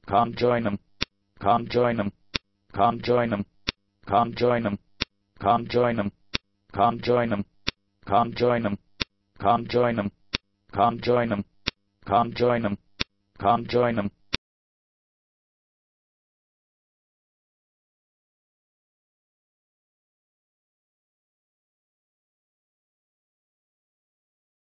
conjoinum, conjoinum, conjoinum, conjoinum, conjoinum, conjoinum, conjoinum, conjoinum, conjoinum, conjoinum, conjoinum,